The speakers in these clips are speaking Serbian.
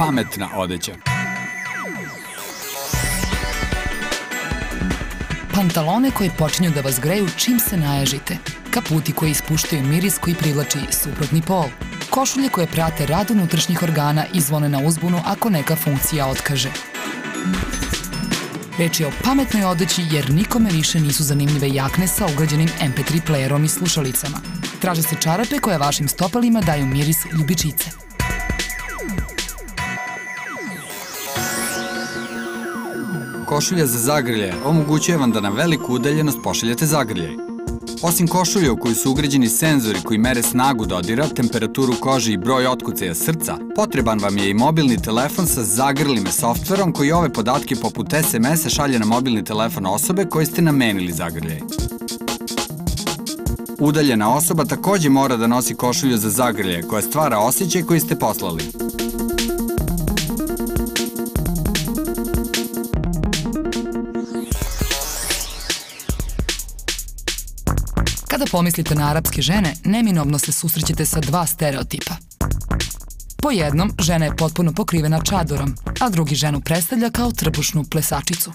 pametna odeća. Pantalone koji počinju da vas greju čim se naježite. Kaputi koji ispuštaju miris koji privlači suprotni pol. Košulje koje prate rad unutrašnjih organa i zvone na uzbunu ako neka funkcija otkaže. Reč je o pametnoj odeći jer nikome više nisu zanimljive jakne sa ugrađenim MP3 playerom i slušalicama. Traže se čarape koje vašim stopalima daju miris ljubičice. Košulja za zagrljaje omogućuje vam da na veliku udaljenost pošaljete zagrljaj. Osim košulje u koju su ugrađeni senzori koji mere snagu dodira, temperaturu kože i broj otkucaja srca, potreban vam je i mobilni telefon sa zagrlime softverom koji ove podatke poput SMS-a šalje na mobilni telefon osobe koje ste namenili zagrljaj. Udaljena osoba takođe mora da nosi košulju za zagrljaje koja stvara osjećaj koji ste poslali. Kada pomislite na arapske žene, neminovno se susrećete sa dva stereotipa. Po jednom, žena je potpuno pokrivena čadorom, a drugi ženu predstavlja kao trbušnu plesačicu.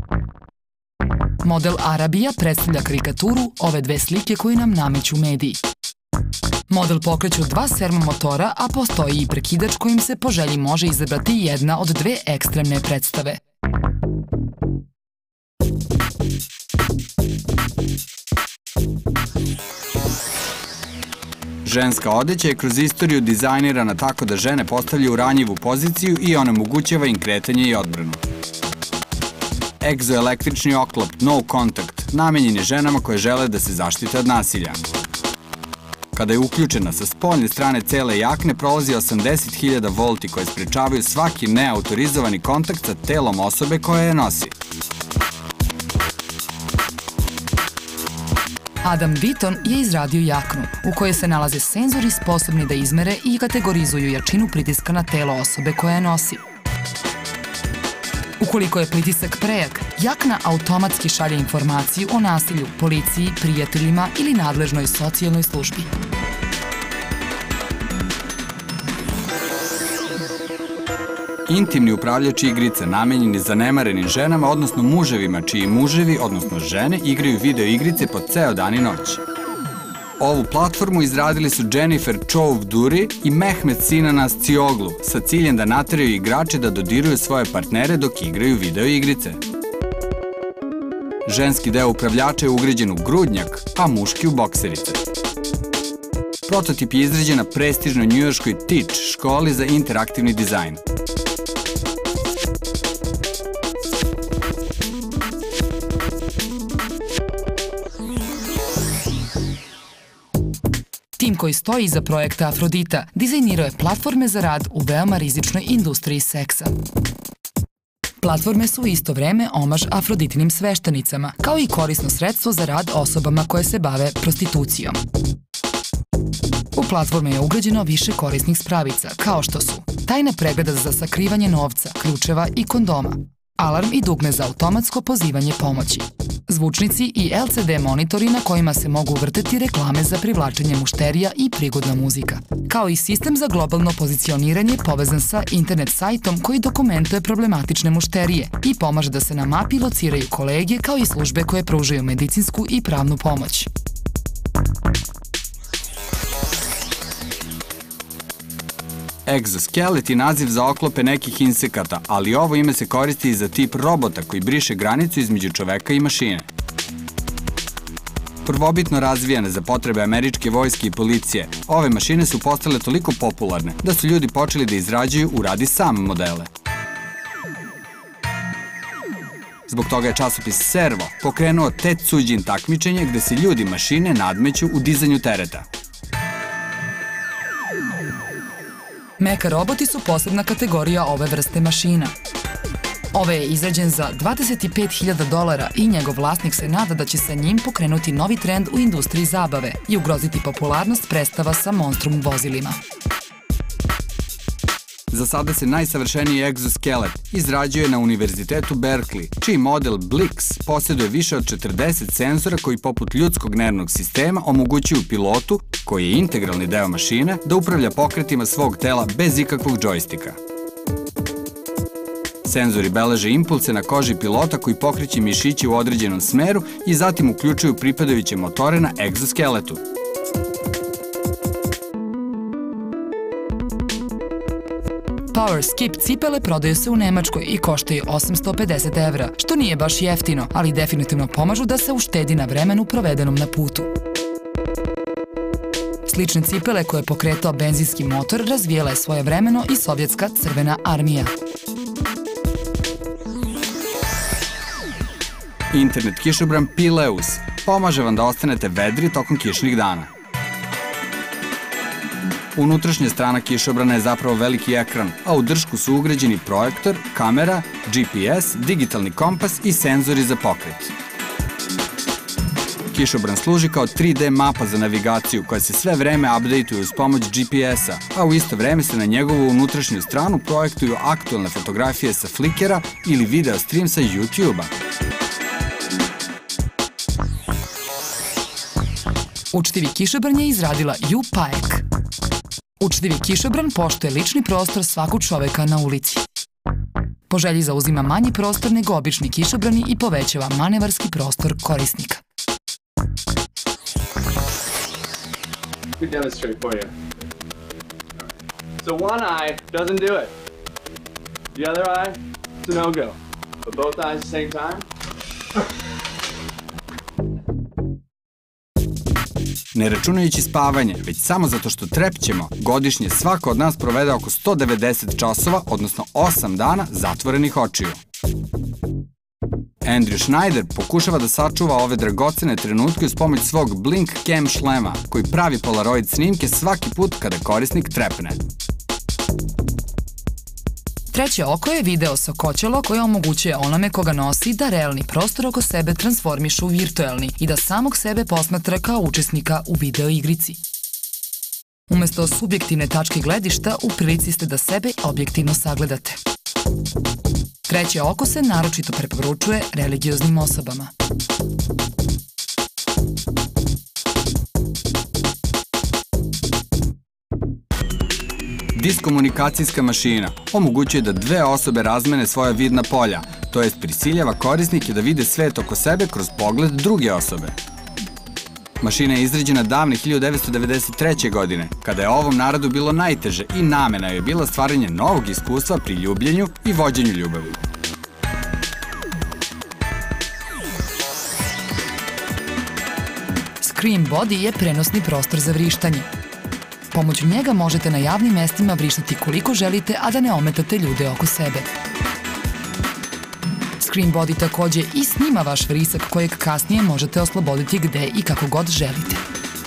Model Arabija predstavlja karikaturu ove dve slike koje nam nameću mediji. Model pokreću dva servomotora, a postoji i prekidač kojim se po želji može izabrati jedna od dve ekstremne predstave. Ženska odeća je kroz istoriju dizajnirana tako da žene postavljaju u ranjivu poziciju i onemogućava im kretanje i odbranu. Egzoelektrični oklop No Contact namenjen je ženama koje žele da se zaštite od nasilja. Kada je uključena sa spoljne strane cele jakne, prolazi 80.000 volti koje sprečavaju svaki neautorizovani kontakt sa telom osobe koja je nosi. Adam Beaton je izradio jaknu, u kojoj se nalaze senzori sposobni da izmere i kategorizuju jačinu pritiska na telo osobe koja je nosi. Ukoliko je pritisak prejak, jakna automatski šalje informaciju o nasilju policiji, prijateljima ili nadležnoj socijalnoj službi. Intimni upravljač igrica namenjen je zanemarenim ženama, odnosno muževima, čiji muževi, odnosno žene, igraju video igrice po ceo dan i noć. Ovu platformu izradili su Jennifer Choudhury i Mehmet Sinan Ascioglu sa ciljem da nateraju igrače da dodiruju svoje partnere dok igraju video igrice. Ženski deo upravljača je ugrađen u grudnjak, a muški u bokserice. Prototip je izrađen na prestižnoj njujorškoj Teach školi za interaktivni dizajn. Tim koji stoji iza projekta Afrodita dizajnirao je platforme za rad u veoma rizičnoj industriji seksa. Platforme su u isto vreme omaž Afroditinim sveštenicama, kao i korisno sredstvo za rad osobama koje se bave prostitucijom. U platforme je ugrađeno više korisnih spravica, kao što su tajna pregleda za sakrivanje novca, ključeva i kondoma, alarm i dugme za automatsko pozivanje pomoći, zvučnici i LCD monitori na kojima se mogu vrteti reklame za privlačenje mušterija i prigodna muzika, kao i sistem za globalno pozicioniranje povezan sa internet sajtom koji dokumentuje problematične mušterije i pomaže da se na mapi lociraju kolege kao i službe koje pružaju medicinsku i pravnu pomoć. Exoskelet je naziv za oklope nekih insekata, ali ovo ime se koristi i za tip robota koji briše granicu između čoveka i mašine. Prvobitno razvijane za potrebe američke vojske i policije, ove mašine su postale toliko popularne da su ljudi počeli da izrađuju u radi sam modele. Zbog toga je časopis Servo pokrenuo Tetsujin takmičenje gde se ljudi mašine nadmeću u dizanju tereta. Meka roboti su posebna kategorija ove vrste mašina. Ove je izrađen za $25.000 i njegov vlasnik se nada da će sa njim pokrenuti novi trend u industriji zabave i ugroziti popularnost predstava sa monstrum vozilima. Za sada se najsavršeniji egzoskelet izrađuje na Univerzitetu Berkeley, čiji model Blix posjeduje više od 40 senzora koji poput ljudskog nervnog sistema omogućuju pilotu, koji je integralni deo mašine, da upravlja pokretima svog tela bez ikakvog džojstika. Senzori beleže impulse na koži pilota koji pokreće mišiće u određenom smeru i zatim uključuju pripadajuće motore na egzoskeletu. Power Skip cipele prodaju se u Nemačkoj i koštaju 850 evra, što nije baš jeftino, ali definitivno pomažu da se uštedi na vremenu provedenom na putu. Slične cipele koje je pokretao benzinski motor razvijela je svojevremeno i sovjetska crvena armija. Internet kišobran Pileus pomaže vam da ostanete vedri tokom kišnih dana. Unutrašnja strana kišobrana je zapravo veliki ekran, a u držku su ugrađeni projektor, kamera, GPS, digitalni kompas i senzori za pokret. Kišobran služi kao 3D mapa za navigaciju koja se sve vreme updateuje uz pomoć GPS-a, a u isto vreme se na njegovu unutrašnju stranu projektuju aktualne fotografije sa Flickra ili video stream sa YouTube-a. Učtivi kišobran je izradila Ju Paek. Učtivi kišobran poštuje lični prostor svakog čoveka na ulici. Po želji zauzima manji prostor nego obični kišobrani i povećava manevarski prostor korisnika. We demonstrate for you. So one eye doesn't do it. The other eye, it's a no-go. But both eyes at the same time. Ne računajući spavanje, već samo zato što trepćemo, godišnje svako od nas provede oko 190 časova, odnosno 8 dana zatvorenih očiju. Andrew Schneider pokušava da sačuva ove dragocene trenutke uz pomoć svog Blink Cam šlema, koji pravi polaroid snimke svaki put kada korisnik trepne. Treće oko je video sokoćelo koje omogućuje onome koga nosi da realni prostor oko sebe transformiše u virtuelni i da samog sebe posmatra kao učesnika u video igrici. Umesto subjektivne tačke gledišta, u prilici ste da sebe objektivno sagledate. Treće oko se naročito preporučuje religioznim osobama. Diskomunikacijska mašina omogućuje da dve osobe razmene svoja vidna polja, to jest prisiljava korisnike da vide svet oko sebe kroz pogled druge osobe. Mašina je izrađena davne 1993. godine, kada je ovom narodu bilo najteže i namena je bila stvaranje novog iskustva pri ljubljenju i vođenju ljubavi. Scream Body je prenosni prostor za vrištanje. Pomoću njega možete na javnim mestima vrištati koliko želite, a da ne ometate ljude oko sebe. Scream Body takođe i snima vaš vrisak kojeg kasnije možete osloboditi gde i kako god želite.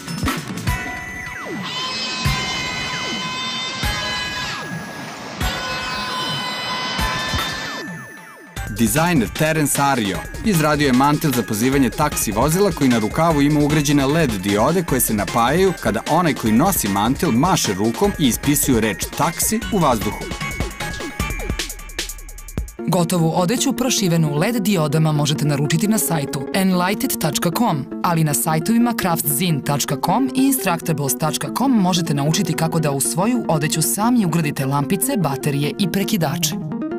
Dizajner Terence Ario izradio je mantil za pozivanje taksi vozila koji na rukavu ima ugrađene LED diode koje se napajaju kada onaj koji nosi mantil maše rukom i ispisuju reč taksi u vazduhu. Gotovu odeću prošivenu LED diodama možete naručiti na sajtu enlighted.com, ali na sajtovima craftzine.com i instructables.com možete naučiti kako da u svoju odeću sami ugradite lampice, baterije i prekidače.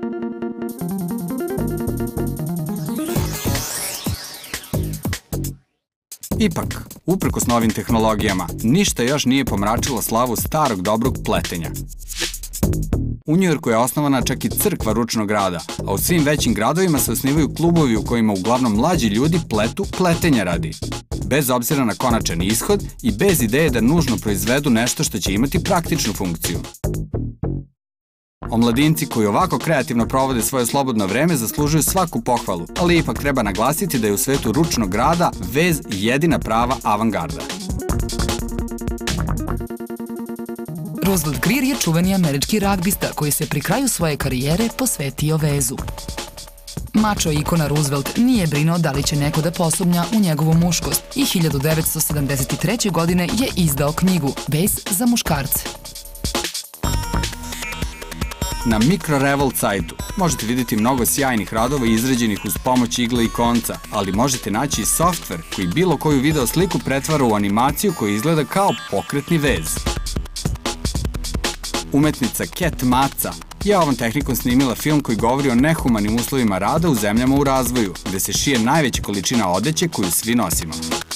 Ipak, uprkos novim tehnologijama, ništa još nije pomračilo slavu starog dobrog pletenja. U Njujorku je osnovana čak i crkva ručnog rada, a u svim većim gradovima se osnivaju klubovi u kojima uglavnom mlađi ljudi pletu pletenja radi. Bez obzira na konačan ishod i bez ideje da nužno proizvedu nešto što će imati praktičnu funkciju. Omladinci koji ovako kreativno provode svoje slobodno vreme zaslužuju svaku pohvalu, ali ipak treba naglasiti da je u svetu ručnog rada vez jedina prava avangarda. Roosevelt Greer je čuveni američki ragbista koji se pri kraju svoje karijere posvetio vezu. Mačo ikona Roosevelt nije brinuo da li će neko da posumnja u njegovu muškost i 1973. godine je izdao knjigu Vez za muškarce. Na MicroRevolt sajtu možete vidjeti mnogo sjajnih radova izrađenih uz pomoć igle i konca, ali možete naći i softver koji bilo koju video sliku pretvara u animaciju koja izgleda kao pokretni vez. Umetnica Cat Maca je ovom tehnikom snimila film koji govori o nehumanim uslovima rada u zemljama u razvoju, gde se šije najveća količina odeće koju svi nosimo.